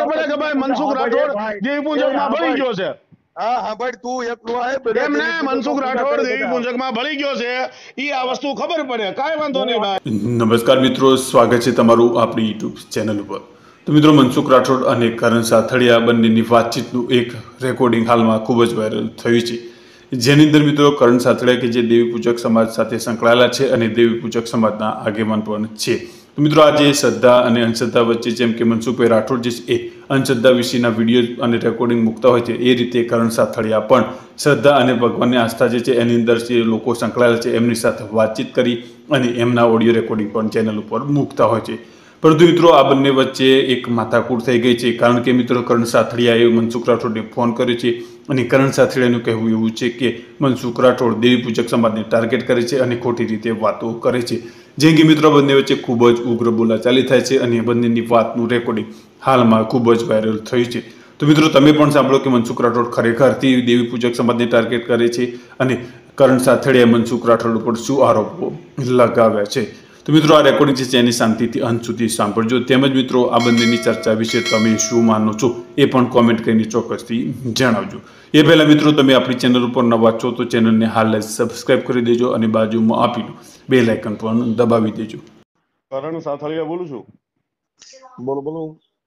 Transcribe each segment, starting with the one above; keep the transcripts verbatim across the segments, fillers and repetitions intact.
પડે કે ભાઈ મનસુખ રાઠોડ દેવી પૂજક માં ભળી ગયો છે? હા હા ભાઈ તું એકલો આય એમને મનસુખ રાઠોડ દેવી પૂજક માં ભળી ગયો છે ઈ આ વસ્તુ ખબર પડે, કાંઈ વાંધો નહીં ભાઈ. નમસ્કાર મિત્રો, સ્વાગત છે તમારું આપણી યુટ્યુબ ચેનલ ઉપર. તો મિત્રો, મનસુખ રાઠોડ અને કરણ સાથળિયા બંનેની વાતચીતનું એક રેકોર્ડિંગ હાલમાં ખૂબ જ વાયરલ થયું છે, જેની અંદર મિત્રો કરણ સાથળિયા કે જે દેવી પૂજક સમાજ સાથે સંકળાયેલા છે અને દેવી પૂજક સમાજના આગેવાન પણ છે. તો મિત્રો, આજે શ્રદ્ધા અને અંધશ્રદ્ધા વચ્ચે જેમ કે મનસુખભાઈ રાઠોડ જે છે એ અંધશ્રદ્ધા વિશેના વિડીયો અને રેકોર્ડિંગ મૂકતા હોય છે, એ રીતે કરણ સાથળિયા પણ શ્રદ્ધા અને ભગવાનની આસ્થા જે છે એની અંદર જે લોકો સંકળાયેલા છે એમની સાથે વાતચીત કરી અને એમના ઓડિયો રેકોર્ડિંગ પણ ચેનલ ઉપર મૂકતા હોય છે. પરંતુ મિત્રો, આ બંને વચ્ચે એક માથાકૂટ થઈ ગઈ છે, કારણ કે મિત્રો કરણ સાથળિયાએ મનસુખ રાઠોડને ફોન કર્યો છે અને કરણ સાથળિયાનું કહેવું એવું છે કે મનસુખ રાઠોડ દેવી પૂજક સમાજને ટાર્ગેટ કરે છે અને ખોટી રીતે વાતો કરે છે. જે કે મિત્રો બંને વચ્ચે ખૂબ જ ઉગ્ર બોલાચાલી થાય છે અને બંનેની વાતનું રેકોર્ડિંગ હાલમાં ખૂબ જ વાયરલ થયું છે. તો મિત્રો, તમે પણ સાંભળો કે મનસુખ રાઠોડ ખરેખરથી દેવી પૂજક સમાજને ટાર્ગેટ કરે છે અને કરણ સાથળિયાએ મનસુખ રાઠોડ પર શું આરોપો લગાવ્યા છે. તો મિત્રો, આ રેકોર્ડિંગ છે જેની શાંતિથી અંત સુધી સાંભળજો. તેમજ મિત્રો, આ બંનેની ચર્ચા વિશે તમે શું માનો છો એ પણ કોમેન્ટ કરીને ચોક્કસથી જણાવજો. એ પહેલાં મિત્રો, તમે આપણી ચેનલ ઉપર નવા છો તો ચેનલને હાલ સબસ્ક્રાઇબ કરી દેજો અને બાજુમાં આપેલું બેલ આઇકન પણ દબાવી દેજો. કરણ સાથળિયા બોલું છું. બોલો બોલો.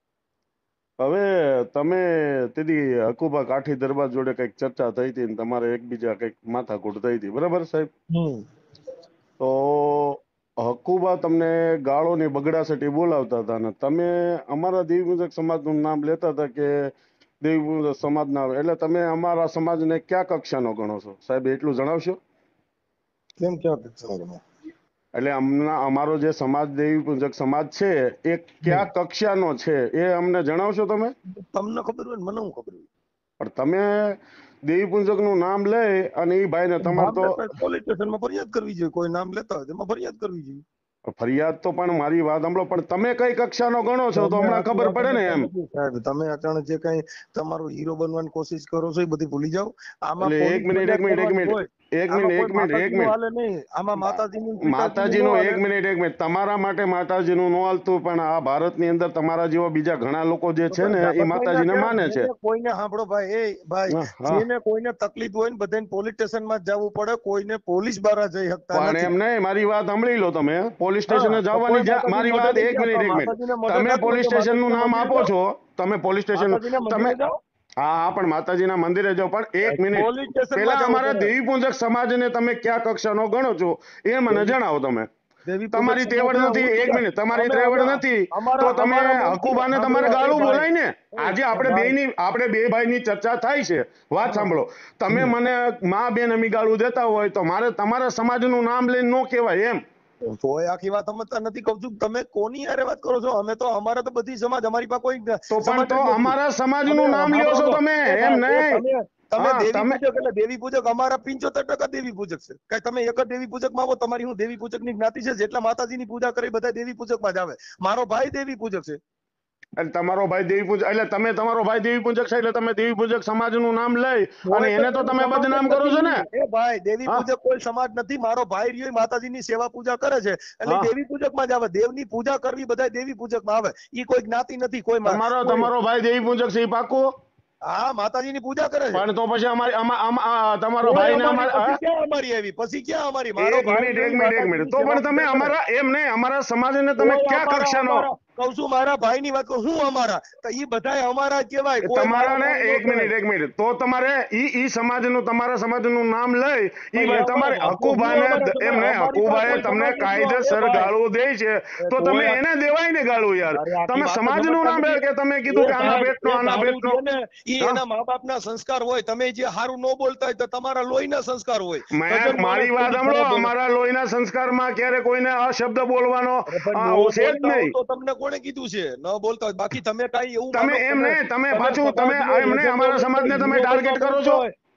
હવે તમે તેથી હકુબા કાઠી દરબાર જોડે કઈક ચર્ચા થઈ હતી ને તમારે એકબીજા કઈક માથાકૂટ થઈ હતી, બરાબર સાહેબ? તો હકુબા તમને ગાળોની બગડાસટી બોલાવતા હતા ને તમે અમારા દેવી પૂજક સમાજનું નામ લેતા હતા કે દેવી પૂજક સમાજના, એટલે તમે અમારા સમાજને કયા કક્ષાનો ગણો છો સાહેબ, એટલું જણાવશો? કેમ કયા કક્ષાનો ગણો? એટલે અમના અમારો જે સમાજ દેવી પૂજક સમાજ છે એ કયા કક્ષાનો છે એ અમને જણાવશો તમે? તમને ખબર હોય ને મને હું ખબર હોય. પણ તમે દેવી પૂજક નું નામ લઈ અને એ ભાઈ ને તમારે તો પોલીસ સ્ટેશનમાં ફરિયાદ કરવી જોઈએ. કોઈ નામ લેતા હોય તેમાં ફરિયાદ કરવી જોઈએ. ફરિયાદ તો પણ મારી વાત સાંભળો, પણ તમે કઈ કક્ષાનો ગણો છો તો હમણાં ખબર પડે ને એમ. સાહેબ, તમે અચાનક જે કઈ તમારો હીરો બનવાની કોશિશ કરો છો એ બધી ભૂલી જાઓ. આમાં એક મિનિટ એક મિનિટ એક મિનિટ એક મિનિટ એક મિનિટ એક મિનિટ આમાં માતાજીનું માતાજીનું એક મિનિટ એક મિનિટ તમારા માટે માતાજીનું ન હાલતું, પણ આ ભારતની અંદર તમારા જેવા બીજા ઘણા લોકો જે છે ને એ માતાજીને માને છે. કોઈને સાંભળો ભાઈ, એ ભાઈ જેને કોઈને તકલીફ હોય ને બધાને પોલીસ સ્ટેશન માં જવું પડે, કોઈને પોલીસ બહાર જઈ શકતા પણ એમ નહીં, મારી વાત સાંભળી લો. તમે પોલીસ સ્ટેશને જવાની મારી વાત એક મિનિટ એક મિનિટ તમે પોલીસ સ્ટેશન નું નામ આપો છો, તમે પોલીસ સ્ટેશન તમે હા હા પણ માતાજીના મંદિરે જાઓ, પણ એક મિનિટ પેલા અમારા દેવી પૂજક સમાજને તમે કયા કક્ષાનો ગણો છો એ મને જણાવો. તમે તમારી તેવડ નથી, એક મિનિટ તમારી તેવડ નથી તો તમે હકુબાને તમારે ગાળું બોલાય ને. આજે આપણે બે ની આપણે બે ભાઈ ની ચર્ચા થાય છે, વાત સાંભળો. તમે મને માં બેન અમી ગાળું દેતા હોય તો મારે તમારા સમાજનું નામ લઈને નો કહેવાય એમ. કોઈ આખી વાત સમજતા નથી. કહું છું તમે કોની હારે વાત કરો છો? અમે તો અમારા તો બધી સમાજ, અમારી પાસે કોઈ તો પણ તો અમારા સમાજનું નામ લ્યો છો તમે એમ નહીં. તમે દેવી પૂજક એટલે દેવી પૂજક અમારા પંચોતેર ટકા દેવી પૂજક છે. કઈ તમે એક જ દેવી પૂજક માં આવો? તમારી હું દેવી પૂજક ની જ્ઞાતિ છે, જેટલા માતાજીની પૂજા કરી બધા દેવી પૂજક માં જ આવે. મારો ભાઈ દેવી પૂજક છે. એટલે તમારો ભાઈ દેવી પૂજક એટલે તમે તમારો ભાઈ દેવી પૂજક છે એટલે તમે દેવી પૂજક સમાજનું નામ લઈ અને એને તો તમે બદનામ કરો છો ને. એ ભાઈ દેવી પૂજક કોઈ સમાજ નથી. મારો ભાઈ રહ્યો માતાજીની સેવા પૂજા કરે છે એટલે દેવી પૂજક માં જ આવે. દેવની પૂજા કરવી બધા દેવી પૂજક માં આવે. ઈ કોઈ જ્ઞાતિ નથી. કોઈ તમારો તમારો ભાઈ દેવી પૂજક છે એ પાકું? હા, માતાજીની પૂજા કરે છે. પણ તો પછી અમારી તમારો ભાઈ ને અમારી આવી પછી ક્યાં અમારી? એક મિનિટ એક મિનિટ એક મિનિટ તો પણ તમે અમારા એમ નહીં, અમારા સમાજને તમે કયા કક્ષાનો કહું છું? મારા ભાઈ ની વાત કરું. હું અમારા તો ઈ બધા અમારા કહેવાય. તમારા ને એક મિનિટ એક મિનિટ તો તમારે ઈ ઈ સમાજનું તમારા સમાજનું નામ લઈ ઈ ભાઈ તમારે હકુભાને એમ નહીં, હકુભાઈ તમને કાયદેસર ગાળું દે છે તો તમે એને દેવાય ને ગાળું યાર. તમે સમાજનું નામ લે કે તમે કીધું કે આના પેટનો આના પેટનો ઈ એના મા બાપ ના સંસ્કાર હોય. તમે જે હારું ન બોલતા હોય તો તમારા લોહીના સંસ્કાર હોય. મારી વાત સાંભળો, અમારા લોહીના સંસ્કારમાં ક્યારે કોઈને અશબ્દ બોલવાનો છે જ નહીં. તો તમને કોણે કીધું છે ન બોલતા હોય? બાકી તમે કઈ એવું તમે એમ નહીં, તમે પાછું તમે એમ નહીં અમારા સમાજને તમે ટાર્ગેટ કરો છો.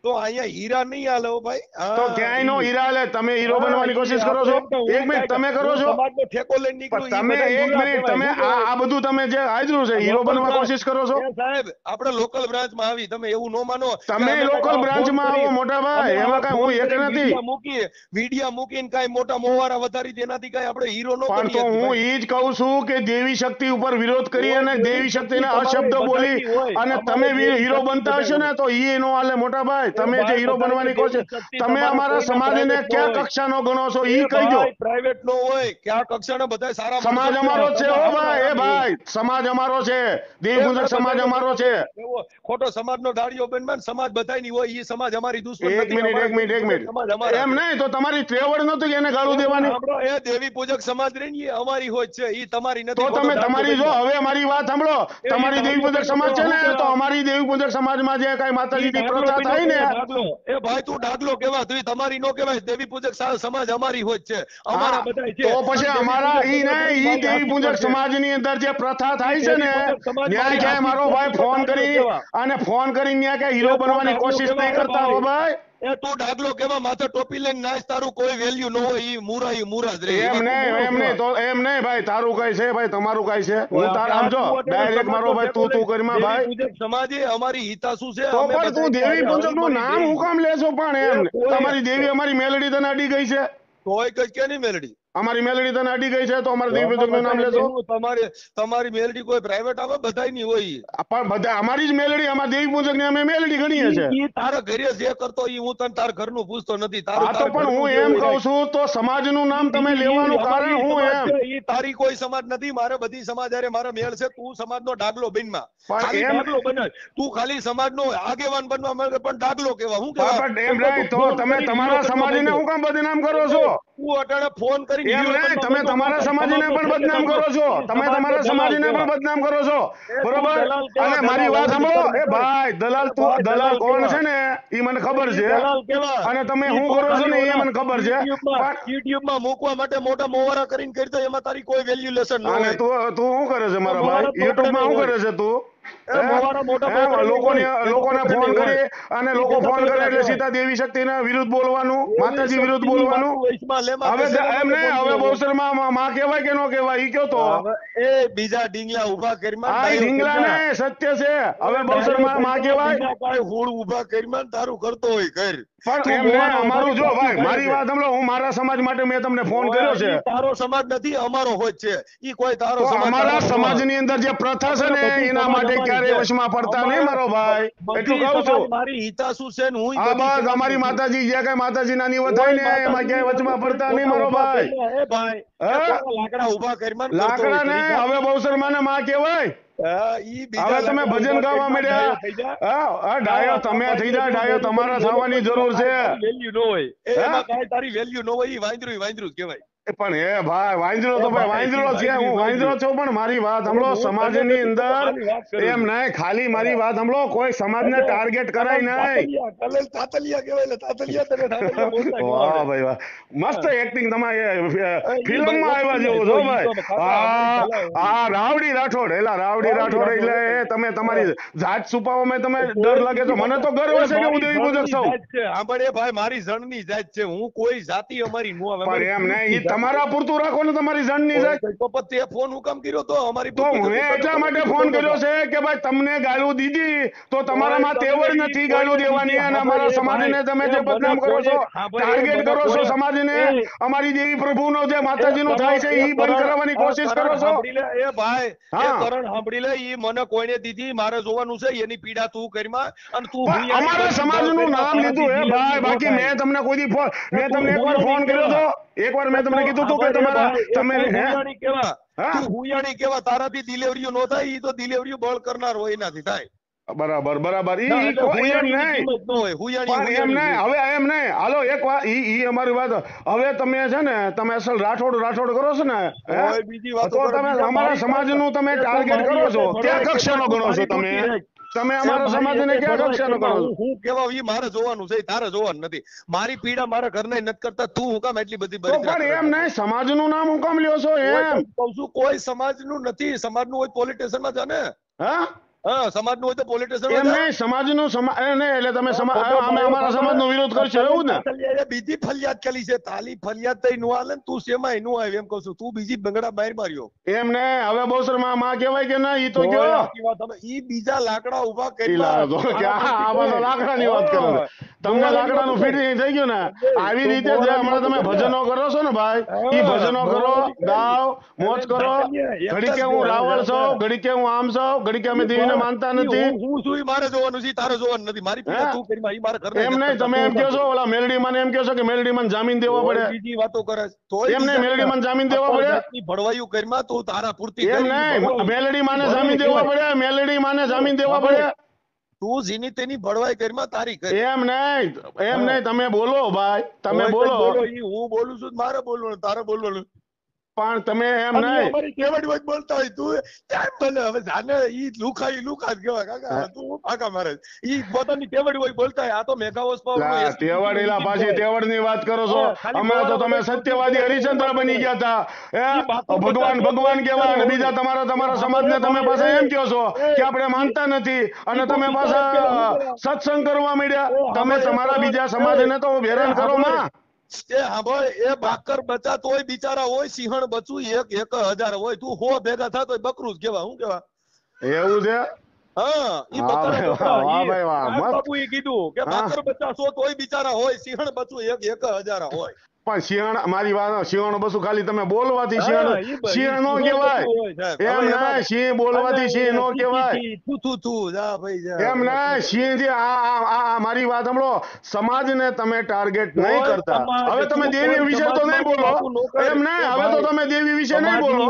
તો અહીંયા હીરા નહીં હાલે હો ભાઈ. તો ક્યાંય નો હીરા હાલે. તમે હીરો બનવાની કોશિશ કરો છો. એક મિનિટ તમે કરો છો. સમાજનો ઠેકો લઈને નીકળું. તમે એક મિનિટ તમે આ આ બધું તમે જે હાજરું છે હીરો બનવા કોશિશ કરો છો. સાહેબ આપણે લોકલ બ્રાન્ચમાં આવી, તમે એવું ન માનો. તમે લોકલ બ્રાન્ચમાં આવો મોટા ભાઈ, એમાં કઈ હું એક નથી. મૂકીએ વિડિયા મૂકીને કઈ મોટા મોવારા વધારી તેનાથી કઈ આપણે હીરો નો પણ તો હું ઈ જ કહું છું કે દેવી શક્તિ ઉપર વિરોધ કરી અને દેવી શક્તિના અશબ્દ બોલી અને તમે હીરો બનતા હશો ને તો ઈ નો હાલે મોટા ભાઈ. તમે જે હીરો બનવાની કોશિશ, તમે અમારા સમાજને કયા કક્ષાનો ગણો છો ઈ કહીજો. પ્રાઇવેટ નો હોય કયા કક્ષાના, બધા સારા સમાજ અમારો છે હો ભાઈ. એ ભાઈ સમાજ અમારો છે, દેવી પૂજક સમાજ અમારો છે. ખોટો સમાજનો દાડિયો બનવાન સમાજ બધાની હોય, ઈ સમાજ અમારી દુશ્મન એક મિનિટ એક મિનિટ એક મિનિટ એમ નહીં તો તમારી ત્રેવડ નતું કે એને ગાળું દેવાની. એ દેવી પૂજક સમાજ રે ને અમારી હોય છે, ઈ તમારી નથી. તો તમે તમારી જો હવે મારી વાત સાંભળો. તમારી દેવી પૂજક સમાજ છે ને, તો અમારી દેવી પૂજક સમાજમાં જે કઈ માતાજીની પ્રથા થાય ને, એ ભાઈ તું ડાગલો કેવા, તું તમારી નો કહેવાય. દેવી પૂજક સમાજ અમારી હોય છે, અમારા બધા છે. તો પછી અમારા ઈ ને ઈ દેવી પૂજક સમાજની અંદર જે પ્રથા થાય છે ને, ત્યાં ક્યાંય મારો ભાઈ ફોન કરી અને ફોન કરીને ત્યાં ક્યાંય હીરો બનવાની કોશિશ નહીં કરતા હો ભાઈ. એ તું ડાગલો કેવા, માથે ટોપી લઈને નાચ, તારું કોઈ વેલ્યુ ન હોય. ઈ મુરા ઈ મુરા જ રહે. એમ નહીં એમ નહીં તો એમ નહીં ભાઈ. તારું કઈ છે ભાઈ, તમારું કઈ છે. હું તાર આમ જો ડાયરેક્ટ મારો ભાઈ તું તું કરીમાં ભાઈ. પૂજક સમાજે અમારી હિતાસુ છે. તો પણ તું દેવી પૂજક નું નામ હું કામ લેશો? પણ એમ તમારી દેવી અમારી મેલડી તને અડી ગઈ છે. તોય કઈ કે નહીં મેલડી અમારી મેલડી તને અડી ગઈ છે તો અમારા દેવી પૂજક નું નામ લેશો? તમારી તમારી મેલડી કોઈ પ્રાઇવેટ આવે, બધાય ની હોય. પણ બધા અમારી જ મેલડી, અમારા દેવી પૂજક ને અમે મેલડી ગણીએ છે. ઈ તારા ઘરે જે કરતો ઈ હું તને તાર ઘરનું પૂછતો નથી. તારું તો પણ હું એમ કહું છું તો સમાજનું નામ તમે લેવાનું કારણ હું એમ. ઈ તારી કોઈ સમાજ નથી, મારે બધી સમાજ હારે મારો મેળ છે. તું સમાજનો ડાગલો બનવા, ખાલી ડાગલો બને. તું ખાલી સમાજનો આગેવાન બનવા માંગે પણ ડાગલો કેવા હું કેવા. પણ એમ નહીં તો તમે તમારા સમાજને હું કામ બદનામ કરો છો? તું અટાણે ફોન કરી એમ નહીં, તમે તમારા સમાજને પણ બદનામ કરો છો. તમે તમારા સમાજને પણ બદનામ કરો છો, બરોબર? અને મારી વાત સાંભળો. એ ભાઈ દલાલ, તું દલાલ કોણ છે ને ઈ મને ખબર છે, અને તમે શું કરો છો ને એ મને ખબર છે. યુટ્યુબ માં મૂકવા માટે મોટા મોવારા કરીને કરતો, એમાં તારી કોઈ વેલ્યુલેશન ન હોય. તું તું શું કરે છે મારા ભાઈ? યુટ્યુબ માં શું કરે છે તું? લોકોને ફોન કરી અને લોકો ફોન કરે એટલે સીધા દેવી શક્તિના વિરુદ્ધ બોલવાનું, માતાજી વિરુદ્ધ બોલવાનું. હવે એમ નહીં, હવે બહુસરમાં માં કહેવાય કે નો કહેવાય ઈ કયો તો. એ બીજા ડીંગલા ઉભા કરી આ ડીંગલા ને સત્ય છે. હવે બહુસરમાં માં કહેવાય કાઈ હોળ ઉભા કરી તારું કરતો હોય કર. પણ એમ નહીં, અમારું જો ભાઈ મારી વાત સાંભળો. હું મારા સમાજ માટે મેં તમને ફોન કર્યો છે. તારો સમાજ નથી, અમારો હોય છે. ઈ કોઈ તારો સમાજ, અમારા સમાજની અંદર જે પ્રથા છે ને એના માટે ક્યારે વશમાં પડતા નહીં મારો ભાઈ. એટલું કહું છું. મારી હિતાસુ છે ને હું. હા બસ અમારી માતાજી જે કઈ માતાજી ના નિવત થાય ને એમાં ક્યાંય વચમાં પડતા નહીં મારો ભાઈ. એ ભાઈ લાકડા ઉભા કરી લાકડા ને હવે બહુસરમાં ને માં કહેવાય. હવે તમે ભજન ગાવા માંડ્યા. હા ડાયો તમે થઈ જાય. ડાયો તમારા થવાની જરૂર છે. વેલ્યુ ન હોય એમાં કાઈ તારી વેલ્યુ ન હોય. ઈ વાંદરું વાંદરું કહેવાય. પણ એ ભાઈ વાંદરો તો ભાઈ વાંદરો છે. હું વાંદરો છું, પણ મારી વાત સાંભળો. સમાજની અંદર એમ નહીં, ખાલી મારી વાત સાંભળો. કોઈ સમાજને ટાર્ગેટ કરાય નહીં. તાતલિયા કહેવાય ને, તાતલિયા તને તાતલિયા બોલતા. વાહ ભાઈ વાહ, મસ્ત એક્ટિંગ તમારી ફિલ્મમાં આવ્યા જેવું છો ભાઈ. આ આ રાવડી રાઠોડ, એલા રાવડી રાઠોડ એટલે એ તમે તમારી જાત છુપાવવામાં તમે ડર લાગે તો મને તો ગર્વ છે કે હું દેવી પૂજક છું. હા પણ એ ભાઈ મારી જણની જાત છે. હું કોઈ જાતિ અમારી નો આવે. પણ એમ નહીં, તમારા પૂરતું રાખો ને તમારી જણની જાત. તો પછી તે ફોન હું કામ કર્યો તો અમારી? તો મેં એટલા માટે ફોન કર્યો છે કે ભાઈ તમને ગાળું દીધી તો તમારામાં તેવડ નથી ગાળું દેવાની, અને અમારા સમાજને તમે જે બદનામ કરો છો, ટાર્ગેટ કરો છો સમાજને, અમારી દેવી પ્રભુનો જે માતાજીનો થાય છે એ બંધ કરાવવાની કોશિશ કરો છો. એ ભાઈ એ કરણ સાંભળી લે. ઈ મને કોઈને દીધી, મારે જોવાનું છે. એની પીડા તું કરીમાં અને તું અમારા સમાજનું નામ લીધું એ ભાઈ. બાકી મેં તમને કોઈ દી ફોન મેં તમને એકવાર ફોન કર્યો હતો. એકવાર મેં તમને કીધું હતું કે તમારા તમે હુયાણી કેવા, તું હુયાણી કેવા, તારાથી ડિલિવરીઓ નો થાય. ઈ તો ડિલિવરીઓ બળ કરનાર હોય એનાથી થાય. બરાબર બરાબર. ઈ એમ નહીં, એમ નહીં. હવે એમ નહીં. હાલો એક વાત, ઈ ઈ અમારી વાત. હવે તમે છે ને તમે અસલ રાઠોડ રાઠોડ કરો છો ને, તો તમે અમારા સમાજનું તમે ટાર્ગેટ કરો છો. ક્યાં કક્ષાનો ગણો છો તમે? તમે અમારા સમાજને ક્યાં કક્ષાનો ગણો છો? હું કેવા ઈ મારે જોવાનું છે, તારે જોવાનું નથી. મારી પીડા મારા ઘરના નથી કરતા. તું હું કામ એટલી બધી બરી? પણ એમ નહીં, સમાજનું નામ હું કામ લ્યો છો? એમ કહું છું કોઈ સમાજનું નથી. સમાજનું હોય પોલિટિશિયનમાં જાને. હા હા સમાજ નું હોય તો પોલીસ એમ સ્ટેશન નહીં, સમાજનું સમા એ નહીં, એટલે તમે સમા અમે અમારા સમાજનો વિરોધ કરશો એવું ને? બીજી ફરિયાદ કરી છે, તાલી ફરિયાદ થઈ નું હાલે તું શેમાં નું આવે એમ કહું છું, તું બીજી બંગડા બહાર માર્યો એમ ને હવે બહુસર માં માં કહેવાય કે ના? ઈ તો કયો ઈ બીજા લાકડા ઉભા કરી લાકડાની વાત કરો છો. તમને લાકડાનું ફિટિંગ થઈ ગયું ને? આવી રીતે જે હમણાં તમે ભજનો કરો છો ને ભાઈ, ઈ ભજનો કરો, ગાઓ, મોજ કરો. ઘડી કે હું રાવળ છું, ઘડી કે હું આમ છું, ઘડી કે અમે દેવીને માનતા નથી. હું છું ઈ મારે જોવાનું છે, તારે જોવાનું નથી. મારી પીડા તું કરી, ઈ મારે ઘરના એમ નહીં, તમે એમ કહો છો ઓલા મેલડી માં એમ કહો છો કે મેલડી માં જામીન દેવો પડે? બીજી વાતો કરે તો એમ નહીં, મેલડી માં જામીન દેવો પડે? ભડવાયું કરીમાં તું તારા પૂરતી એમ નહીં, મેલડી માને જામીન દેવો પડે? મેલડી માને જામીન દેવો પડે? તું જેની તેની ભડવાઈ કરીમાં તારી કરી. એમ નહીં, એમ નહીં, તમે બોલો ભાઈ, તમે બોલો. હું બોલું છું, મારે બોલવાનું, તારે બોલવાનું. પણ તમે એમ નહીં, અમારી કેવડ વચ બોલતા હોય તું કેમ બોલે? હવે જાને ઈ લુખા ઈ લુખા જ કહેવાય કાકા, તું ફાકા મારે. ઈ પોતાની કેવડ હોય બોલતા હોય, આ તો મેગા હોસ પાવર તેવડ એલા પાછી તેવડ ની વાત કરો છો. હમણાં તો તમે સત્યવાદી હરિચંદ્ર બની ગયા હતા, ભગવાન ભગવાન કહેવાય, અને બીજા તમારા તમારા સમાજને તમે પાછા એમ કહો છો કે આપણે માનતા નથી, અને તમે પાછા સત્સંગ કરવા માંડ્યા. તમે તમારા બીજા સમાજને તો હેરાન કરો માં. એ સાંભળ, એ બાકર બચા તોય બિચારા હોય, સિંહણ બચું એક એક હજાર હોય, તું હો ભેગા થતો હોય બકરું જ કેવા. શું કેવા? એવું છે? હા, ઈ બકરા બાપુ એ કીધું કે બાકર બચા સો તોય બિચારા હોય, સિંહણ બચું એક એક હજાર હોય. પણ સિંહણ, મારી વાત, સિંહણ બસું ખાલી તમે બોલવાથી સિંહણ સિંહ નો કહેવાય. એમ ના, સિંહ બોલવાથી સિંહ નો કહેવાય. એમ ના, સિંહ જે આ મારી વાત સાંભળો, સમાજને તમે ટાર્ગેટ નહીં કરતા. હવે તમે દેવી વિશે તો નહીં બોલો. એમ ના, હવે તો તમે દેવી વિશે નહીં બોલો.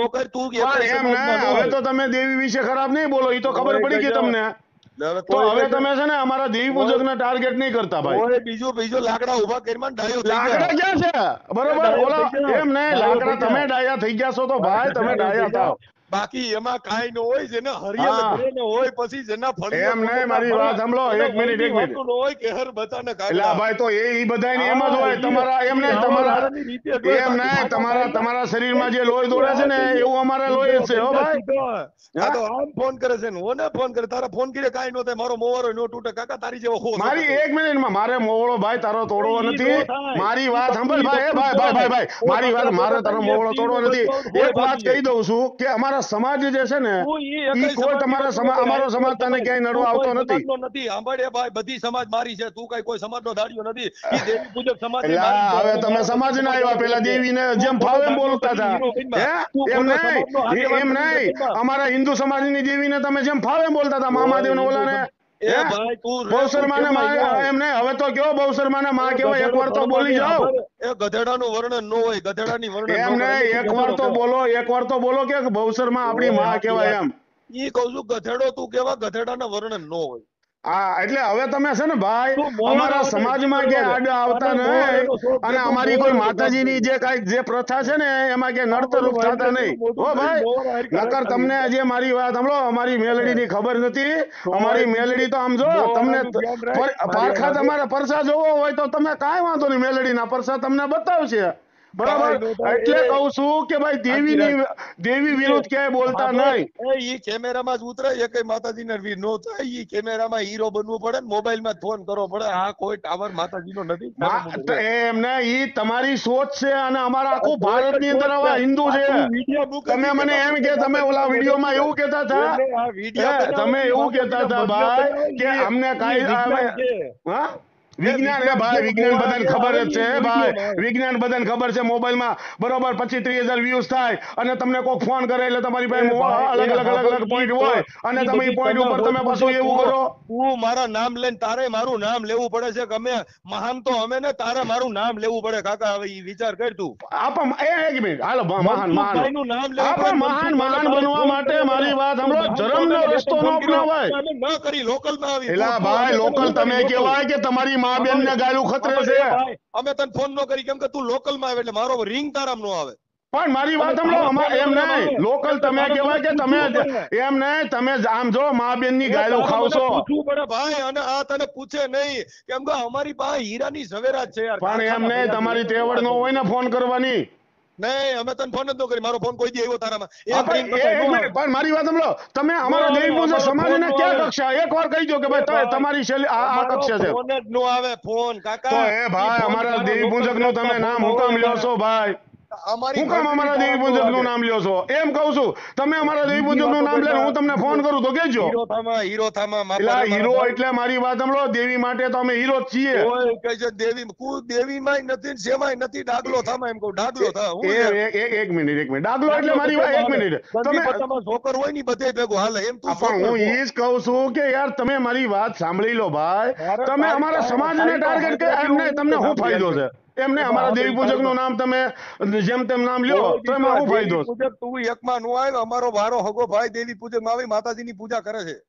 એમ ના, હવે તો તમે દેવી વિશે ખરાબ નહીં બોલો, એ તો ખબર પડી ગઈ તમને. તો હવે તમે છે ને અમારા દેવી પૂજક ને ટાર્ગેટ નહીં કરતા ભાઈ. બીજું બીજું લાકડા ઉભા કરીમાં ડાયો લાકડા ક્યાં છે? બરોબર, ઓલા એમ નહીં, લાકડા તમે ડાયા થઈ ગયા છો તો ભાઈ તમે ડાયા થાવ. બાકી એમાં કાઈ ન હોય, જેને હરિયલ ઘરે ન હોય, પછી જેના ફળ એમ નહીં, મારી વાત સાંભળો, એક મિનિટ એક મિનિટ હોય કે હર બતાને એટલે ભાઈ તો એ ઈ બધાની એમ જ હોય. તમારા એમ નહીં, તમારા એમ નહીં, તમારા તમારા શરીરમાં જે લોહી દોડે છે ને એવું અમારા લોહી છે હો ભાઈ. આ તો આમ ફોન કરે છે ને ઓને ફોન કરે, તારા ફોન કરે કાઈ ન થાય, મારો મોવારો નો તૂટે કાકા, તારી જેવો હો. મારી એક મિનિટ માં મારે મોવળો ભાઈ તારો તોડવો નથી. મારી વાત સાંભળ ભાઈ, એ ભાઈ ભાઈ ભાઈ ભાઈ મારી વાત, મારે તારો મોવળો તોડવો નથી. એક વાત કહી દઉં છું કે અમારા સમાજ જે છે ને ઈ કોઈ તમારા સમાજ, અમારો સમાજ તને ક્યાંય નડવા આવતો નથી. નથી સાંભળે ભાઈ, બધી સમાજ મારી છે, તું કઈ કોઈ સમાજનો દાડિયો નથી. ઈ દેવી પૂજક સમાજ. હવે તમે સમાજ ના આવ્યા, પેલા દેવીને જેમ ફાવે એમ બોલતા હતા. એમ નહીં, એમ નહીં, અમારા હિન્દુ સમાજની દેવીને તમે જેમ ફાવે એમ બોલતા હતા. મહાદેવ ને ઓલાને બહુશર્માને એમ નહીં, હવે તો કયો બહુશર્માને માં કેવાય, એક વાર તો બોલી જાઓ. એ ગધેડાનું વર્ણન ન હોય, ગધેડાની વર્ણન એમ નહીં, એક વાર તો બોલો, એક વાર તો બોલો કે બહુશર્મા આપણી માં કેવાય એમ. ઈ કહું છું, ગધેડો તું કેવા, ગધેડાના વર્ણન ન હોય. હા, એટલે હવે તમે છે ને ભાઈ અમારા સમાજમાં કે આડા આવતા નહીં, અને અમારી કોઈ માતાજીની જે કઈ જે પ્રથા છે ને એમાં કે નડતરૂપ થતા નહીં હો ભાઈ. નકર તમને જે મારી વાત સાંભળો, અમારી મેલડીની ખબર નથી. અમારી મેલડી તો આમ જો તમને પારખા, તમારા પરસા જોવો હોય તો તમે કાંઈ વાંધો નહીં, મેલડીના પરસા તમને બતાવશે. બરાબર, એટલે કહું છું કે ભાઈ દેવીની દેવી વિરુદ્ધ ક્યાંય બોલતા નહીં. ઈ કેમેરામાં જ ઉતરે, એ કઈ માતાજીના વીર નો થાય. ઈ કેમેરામાં હીરો બનવું પડે ને મોબાઈલમાં ફોન કરવો પડે. આ કોઈ ટાવર માતાજીનો નથી. એમને ઈ તમારી સોચ છે, અને અમારા આખું ભારતની અંદર આવા હિન્દુ છે. તમે મને એમ કે તમે ઓલા વિડીયોમાં એવું કહેતા હતા, તમે એવું કહેતા હતા ભાઈ કે અમને કાંઈ હા વિજ્ઞાન હે ભાઈ, વિજ્ઞાન બધાને ખબર જ છે ભાઈ, વિજ્ઞાન બધાને ખબર છે. મોબાઈલમાં બરોબર પચીસ ત્રીસ હજાર વ્યૂઝ થાય, અને તમને કોઈ ફોન કરે એટલે તમારી પાસે અલગ અલગ અલગ અલગ પોઈન્ટ હોય, અને તમે એ પોઈન્ટ ઉપર તમે પાછું એવું કરો. તું મારા નામ લઈને તારે મારું નામ લેવું પડે છે, ગમે મહાન તો અમે ને, તારે મારું નામ લેવું પડે કાકા. હવે ઈ વિચાર કર તું. આપણ એક મિનિટ હાલો, મહાન મહાન આપણ મહાન મહાન બનવા માટે મારી વાત સાંભળો, ધર્મનો રસ્તો ન અપનાવાય. ન કરી લોકલમાં આવી. એલા ભાઈ લોકલ તમે કહેવાય કે તમારી મા બેન ને ગાયું ખતરે છે. અમે તને ફોન ન કરી કેમ કે તું લોકલ માં આવે, એટલે મારો રિંગ તારામ નો આવે. પણ મારી વાત સાંભળો, એમ નહીં લોકલ તમે કહેવાય કે તમે એમ નહીં, તમે આમ જો મા બેન ની ગાયું ખાવશો પૂછવું પડે ભાઈ, અને આ તને પૂછે નહીં કેમ કે અમારી પાસે હીરાની ઝવેરાત છે યાર. પણ એમ નહીં, તમારી તેવડ ન હોય ને ફોન કરવાની. નહીં અમે તને ફોન જ ન કરી, મારો ફોન કોઈ દી આવ્યો તારામાં હા, એમ પણ કરીને એ- એક બતાય, મિનિટ, પણ મારી વાત સાંભળો. તમે અમારા નો દેવી આવે, પૂજક અમારો સમાજને ફોન નો ક્યાં આવે. કક્ષા, એક વાર કહી દો કે ભાઈ ભાઈ, તમારી શૈલી આ આ અમારો કક્ષા છે. ફોન જ નો આવે ફોન કાકા. તો એ ભાઈ ઈ ફોન અમારા મારા દેવી લોકલ પૂજક નું તમે બ્રાન્ચમાં નામ ફોન હું કામ હોય લ્યો અમારા. છો ભાઈ? અમારી હું કામ ઘરડી અમારા દેવી તારા પૂજક નો નું આવે. નામ લ્યો છો? એમ કહું છું, તમે અમારા દેવી બીજી પૂજક નું વાતો નામ લઈને કરવા. હું તમને ફોન કરું તો કેજો. હીરો થામા હીરો થામા મારા એટલે આ મારા હીરો ભાઈ. એટલે મારી વાત સાંભળો, દેવી માટે તો અમે હીરો જ છીએ. કોઈ કહે છે દેવી કુ દેવીમાંય નથી ને શેમાંય નથી, ડાગલો થામા એમ કહું, ડાગલો થા હું એ યાર. એક એક એક મિનિટ એક મિનિટ ડાગલો એટલે મારી વાત એક મિનિટ ગંદી તમે પટ્ટામાં છોકર હોય ને બધે ભેગું હાલે એમ તું પણ હું છોકર છો. ઈ જ કહું છું કે યાર તમે મારી વાત સાંભળી લો ભાઈ. મારે તમે તારી અમારા પાસે- સમાજને તારી ટાર્ગેટ કે પાસે એમને હું તમને શું સાંભળી ફાયદો છે? એમને એમાં અમારા આપણે દેવી પૂજક નું નામ તમે જેમ તેમ નામ લ્યો કોઈ તો એમાં શું દેવી ફાયદો? પૂજક તું એકમાં નો આવે, અમારો વારો હગો ભાઈ દેવી પૂજક માં આવી માતાજીની પૂજા કરે છે.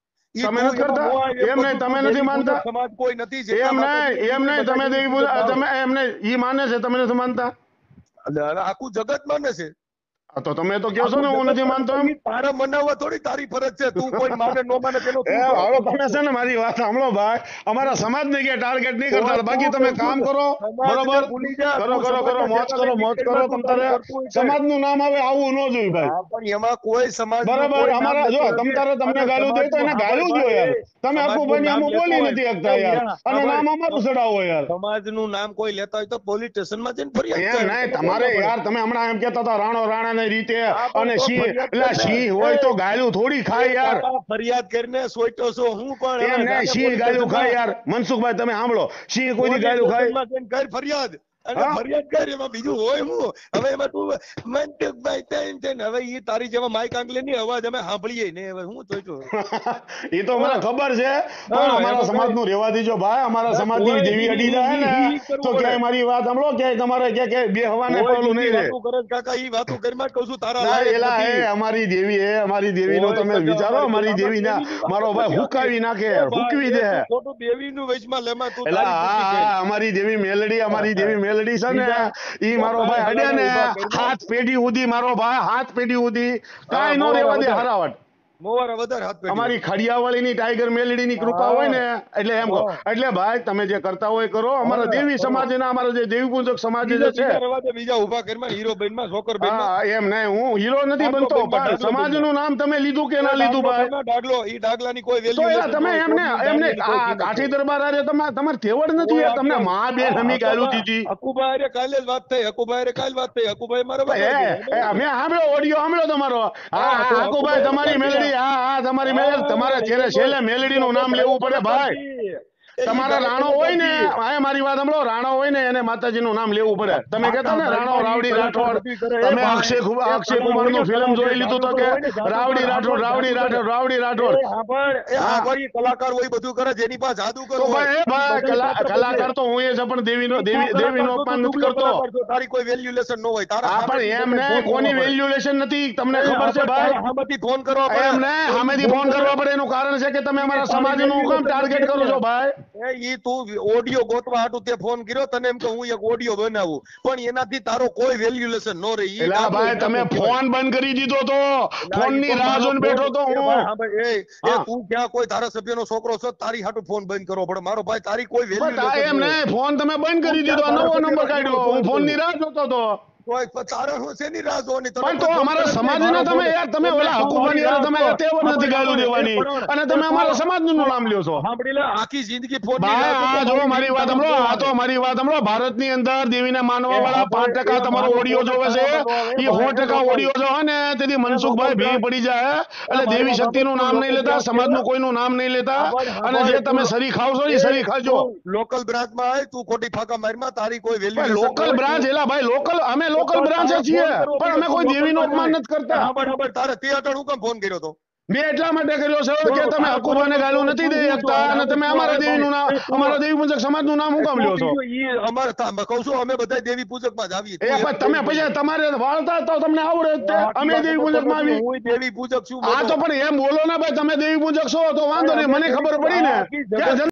ઈ તમે તું નથી એમાં કરતા? નો આવે એમ એમ નહીં, બધું તમે તું નથી દેવી માનતા? પૂજક સમાજ કોઈ નથી જેટલા એમ માતાજી નહીં એમ નહીં બધા તમે દેવી પૂજક પૂજક તમે એમ નહીં ઈ માને છે, તમે નથી માનતા? એટલે હવે આખું જગત માને છે. આ તો તમે તો કહો છો ને હું નથી માનતો એમ. ઈ તારે મનાવવા થોડી તારી ફરજ છે, તું કોઈ માને નો માને તેનો એ તું હવે તમે છે ને મારી વાત સાંભળો ભાઈ, અમારા સમાજને કે ટાર્ગેટ નહીં કરતા, બાકી તમે કામ કરો બરોબર, ભૂલી જા, કરો તું કરો કરો મોજ સમાજના કરો મોજ કરો, તું તમ તારે કરતું હોય છે. સમાજનું નામ આવે આવું ન જોયું ભાઈ. હા, પણ એમાં કોઈ સમાજ બરાબર, અમારા જો તમ તારે તમને ગાલું દે તો એને ગાલું જ યાર. તમે હકુભાઈ આમ બોલી નથી શકતા યાર, અને નામ અમારું ચડાવો યાર. સમાજ નું નામ કોઈ લેતા હોય તો પોલીસ સ્ટેશન માં જઈને ફરિયાદ એમ કરે. નહીં, તમારે યાર તમે હમણાં એમ કહેતા હતા રાણો રાણાની રીતે હા, પણ અને તો સિંહ ફરિયાદ એટલે કરે. સિંહ હોય તો એ, ગાયું થોડી ખાય યાર. કાકા, ફરિયાદ કરીને સોઈટો છો હું પણ એમ હવે નહીં, જાતે સિંહ પોલીસ ગાયું ખાય સ્ટેશનમાં- યાર. મનસુખભાઈ તમે સાંભળો, સિંહ કોઈ દી પોલીસ ગાયું ખાય? સ્ટેશનમાં જઈને કર ફરિયાદ અને હા? ફરિયાદ કર, એમાં બીજું હોય હું હવે એમાં તું મનસુખભાઈ તેન તેન, હવે ઈ તારી જેવા માઈક આંગલે ની અવાજ અમે સાંભળીએ ને હવે હું તો છું. એ તો મને ખબર છે, પણ હા, અમારા એમાં સમાજનું રહેવા દીજો ભાઈ. અમારા ના, સમાજની કોઈ દેવી ઈ- અડી જાય ઈ- ને ઈ કરવું તો પડે. ક્યાંય મારી વાત સાંભળો, ક્યાંય તમારે ક્યાંય ક્યાંય બે હવાને કોઈ પગલું બીજી નહીં રહે. વાતો કરે છે કાકા, ઈ વાતો કરીમાં જ કહું છું તારા ના, લાયક એલા નથી. એ અમારી દેવી એ અમારી દેવીનો કોઈ તમે સજા વિચારો, અમારી અમારી આમાં દેવીના દેવીની વાત મારો ભાઈ નથી હુકાવી આવતી. નાખે એ યાર, ભાઈ, હુકવી એ દે. તું ખોટું દેવીનું વચમાં લેમાં તું એલા તારી હા બુદ્ધિ છે. હા, અમારી દેવી મેલડી અમારી દેવી મેલડી છે ને બીજા- ઈ મારો બીજા ભાઈ અડે ભાઈ ને ઉભા કરીને. હાથ પેઢી સુધી, મારો ભાઈ હાથ પેઢી સુધી કાંઈ હા, નો મોવારા રહેવા દે વધારે. હરાવટ. મોવારા વધારે હાથ પેઢી. અમારી ખડિયાવાળીની ટાઈગર મેલડીની કૃપા હા. હોય ને એટલે એમ કહો. હા. એટલે ભાઈ તમે જે કરતા હોય કરો. અમારા હા, દેવી કરો. સમાજના અમારા જે દેવી પૂજક સમાજ બીજા જે છે, બીજા રવા દે, બીજા ઉભા કરીમાં હીરો બેનમાં છોકર બેનમાં હા એમ નહીં, હું હીરો નથી ડાગલો બનતો, બનવા, પણ ડાગલો સમાજનું નામ તમે લીધું કે ના લીધું ડાગલો ભાઈ? તમે ડાગલો ઈ ડાગલાની કોઈ તો વેલ્યુ યાર તમે એમને એમને આ કાઠી દરબાર હારે તમારે તમારે તેવડ નથી યાર. તમને મા બેન હમી ગાલું દીધી. હકુભાઈ હારે કાલે જ વાત થઈ, હકુભાઈ હારે કાલે વાત થઈ, હકુભાઈ મારો એ એ, મેં સાંભળ્યો ઓડિયો સાંભળ્યો તમારો. હા હા, તો હા હકુભાઈ હકુભાઈ તમારી મેલડી, હા હા તમારી મેલડી, તમારે છેલ્લે છેલ્લે મેલડીનું નામ લેવું પડે ભાઈ. તમારા રાણો હોય ને, આ મારી વાત સાંભળો, રાણો હોય ને એને માતાજીનું નામ લેવું પડે. તમે કહેતા ને રાણો રાવડી રાઠોડ, તમે અક્ષય કુ- અક્ષય કુમાર નું ફિલ્મ જોઈ લીધું તો કે રાવડી રાઠોડ રાવડી રાઠોડ રાવડી રાઠોડ. કલાકાર હોય બધું કરે, જેની પાસે જાદુ તો કરવું ભાઈ એ ભાઈ કલા- કલાકાર તો હું એ છે, પણ દેવીનો દેવી દેવીનો અપમાન નથી કરતો. તારી કોઈ વેલ્યુલેશન ન હોય. તારા હા પણ એમ ને કોની વેલ્યુલેશન નથી તમને ખબર છે ભાઈ? સામેથી ફોન કરવા એમ ને સામેથી ફોન કરવા પડે એનું કારણ છે કે તમે અમારા સમાજનું કામ ટાર્ગેટ કરો છો ભાઈ. એ ઈ તું ઓડિયો ગોતવા હાટુ તે ફોન કર્યો, તને એમ કે હું એક ઓડિયો બનાવું, પણ એનાથી તારો કોઈ વેલ્યુલેશન નો રહે. ઈ એલા ડાબો ભાઈ તમે ડાબો ફોન બંધ કરી દીધો તો ફોન ની રાહ જોઈને બેઠો તો એ હું. ભાઈ, હા ભાઈ, એ- એ હા. તું ક્યાં કોઈ ધારાસભ્યનો છોકરો છો, તારી હાટુ ફોન બંધ કરવો પડે. મારો ભાઈ તારી કોઈ પણ તા- વેલ્યુલેશન એમ નહીં, ફોન તમે બંધ કરી દીધો, નવો નંબર કાઢ્યો, હું ફોન ની રાહ જોતો તો. કોઈ તારે હું શેની રાહ જોવાની? તને પણ તો કોઈ અમારા ફોન સમાજના મારો તમે ફોન- યાર તમે ઓલા તમે હકુમાની યાર તમે રાહ તેવડ જો. નથી ગાળું દેવાની પણ- અને તમે એ અમારા તો- સમાજનું નામ લ્યો છો. સાંભળી લે, આખી જિંદગી ફોન ભાઈ આ જો મારી વાત સાંભળો, આ તો મારી વાત સાંભળો, ભારતની અંદર દેવીને માનવા વાળા પાંચ ટકા તમારો ઓડિયો જોવે છે, એ સો ટકા ઓડિયો જો ને તેથી મનસુખભાઈ ભી પડી જાય એટલે દેવી શક્તિનું નામ નહીં લેતા, સમાજનું કોઈનું નામ નહીં લેતા, અને જે તમે સરી ખાવ છો એ સરી ખાજો. લોકલ બ્રાન્ચ માં આય, તું ખોટી ફાકા મારમાં, તારી કોઈ ભાઈ વેલ્યુ લોકલ બ્રાન્ચ એલા ભાઈ લોકલ અમે લોકલ બ્રાન્ચ જ છીએ, પણ અમે કોઈ દેવીનું અપમાન નથી કરતા. ખબર ખબર તારે તે અટણ હું કેમ ફોન કર્યો તો? મેં એટલા માટે કર્યો છે કે તમે હકુબાને ગાલું નથી દઈ શકતા અને તમે અમારા દેવીનું નામ અમારા દેવી પૂજક સમાજનું નામ હું કામ લ્યો છો? ઈ અમારે તા- કહું છું, અમે બધા દેવી પૂજક માં જ આવીએ. એ પણ તમે પછી તમારે વાળતા તો તમને આવડે જ તે. અમે દેવી પૂજક માં આવી. હું દેવી પૂજક છું. આ તો પણ એમ બોલો ને ભાઈ, તમે દેવી પૂજક છો તો વાંધો નહીં, મને ખબર પડી ને કે